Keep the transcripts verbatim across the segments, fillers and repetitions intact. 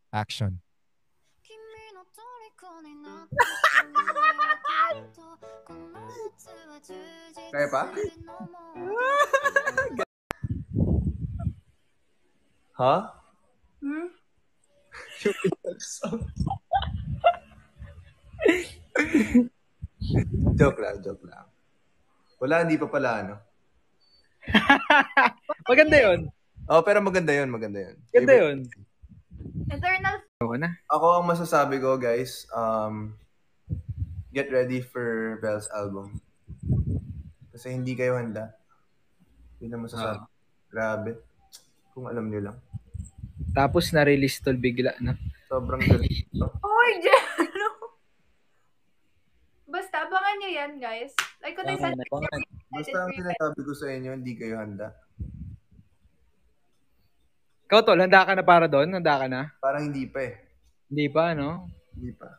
Action. Kaya pa? Ha? Hmm? Joke lang, joke lang. Wala, hindi pa pala, ano? Maganda yun. Oh, pero maganda yun, maganda yun. Maganda Favorite- yun. Eternal. Oo na. Ako, ang masasabi ko, guys, um, get ready for Belle's album. Kasi hindi kayo handa. Yun ang masasabi. Ah. Grabe. Kung alam nyo lang. Tapos na-release tol bigla na. Sobrang galing. Oy, Jero! Basta, abangan nyo yan, guys. Like, kung Abangan, nasa abangan. Basta ang sinasabi ko sa inyo, hindi kayo handa. Ikaw tol, handa ka na para doon? Handa ka na? Parang hindi pa eh. Hindi pa, no? Hindi pa.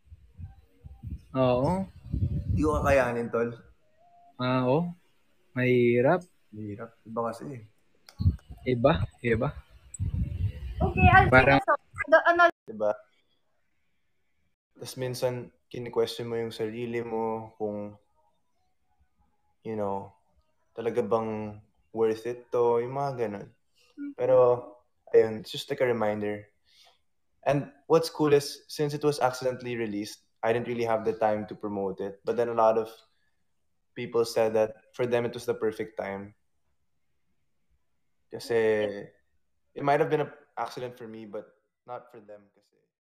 Oo. Hindi ko kakayanin, tol. Ah, oo. Mahirap. Mahirap. Iba kasi eh. Iba, iba. Okay, I'll Parang- take a song. The, ano, Diba? Tapos minsan, kini-question mo yung sarili mo kung, you know, talaga bang worth it to, yung mga ganun. Pero, ayun, it's just like a reminder. And what's cool is, since it was accidentally released, I didn't really have the time to promote it. But then a lot of people said that for them, it was the perfect time. Kasi, it might have been an accident for me, but not for them. Kasi